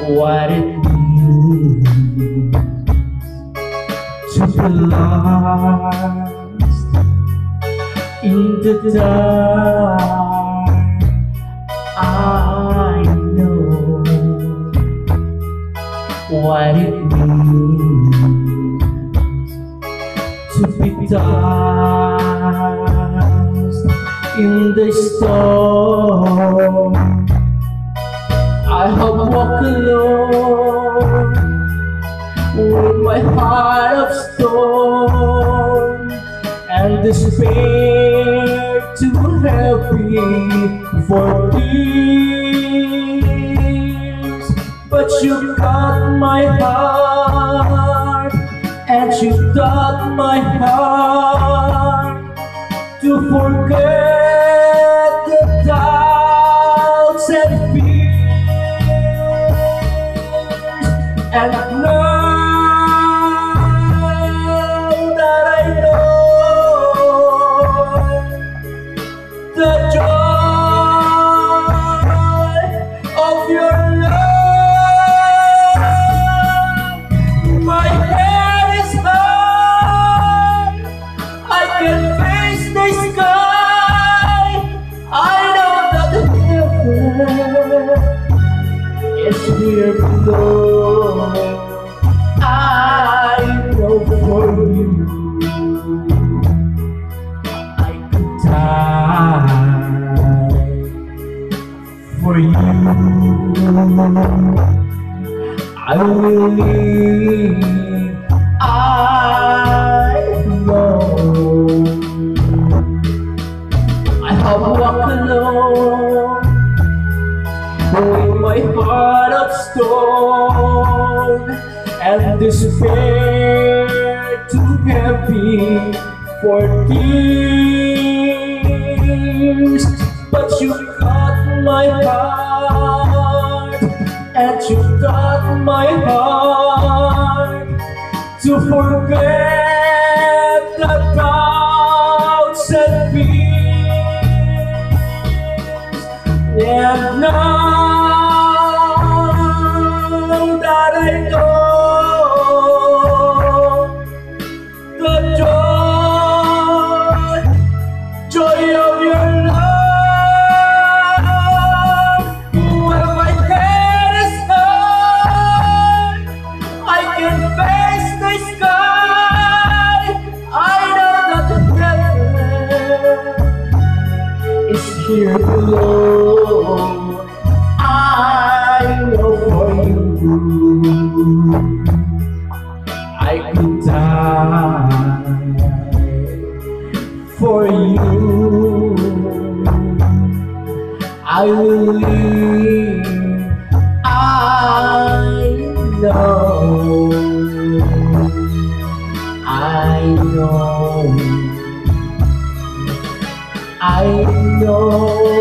what it means to be lost in the dark. I know what it means to be tossed in the storm. I have walked alone with my heart of stone and despair too heavy for tears. But you got my heart, and you taught my heart to forget the doubts and fears. And now that I know the joy of your love, my head is high, I can face the sky. I know that heaven is here below. I know for you I could die. For you I will live. I know I have walked alone with my heart of stone and despair too heavy for tears. But you got my heart, and you taught my heart to forget the doubts and fears. And now that I know the joy of your love, when my head is high, I can face the sky. I know that heaven is here below. I know for you I could die. For you I will live. I know, I know, I know.